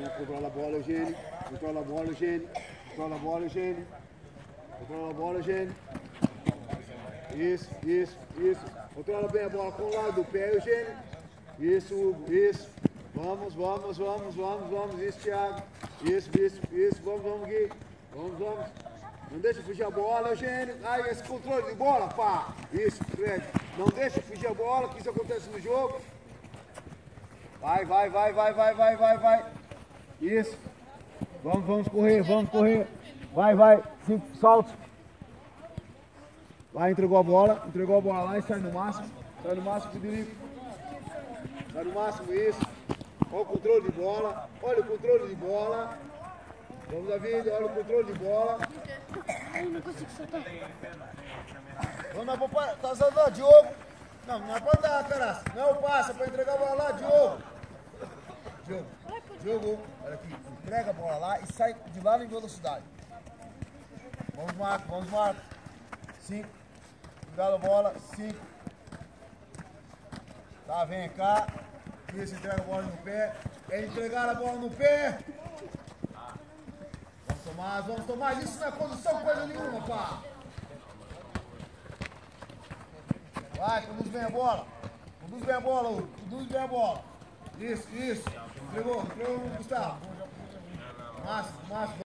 Controla a bola, Eugênio. Controla a bola, Eugênio. Controla a bola, Eugênio. Controla a bola, Eugênio. Isso. Controla bem a bola com o lado do pé, Eugênio. Isso, Hugo, isso. Vamos. Isso, Thiago. Isso. Vamos, Gui. Vamos. Não deixa fugir a bola, Eugênio. Ai, esse controle de bola, pá. Isso, Fred. Não deixa fugir a bola, que isso acontece no jogo. Vai. Isso. Vamos correr. Vai. 5 saltos. Vai, entregou a bola lá e sai no máximo, Federico. Sai no máximo, isso. Olha o controle de bola. Vamos, David, olha o controle de bola. Ai, não consigo soltar. Vamos lá, tá usando lá, Diogo. Não é pra andar, cara. Não passa, é pra entregar a bola lá, Diogo. Diogo, olha aqui. Entrega a bola lá e sai de lá em velocidade. Vamos, Marcos. 5. Cuidado a bola. 5. Tá, vem cá. Isso, entrega a bola no pé. É entregar a bola no pé. Vamos, Tomás. Isso não é condução coisa nenhuma, pá. Vai, conduz bem a bola, Hugo. Conduz bem a bola. Isso. Entregou, Gustavo. Márcio.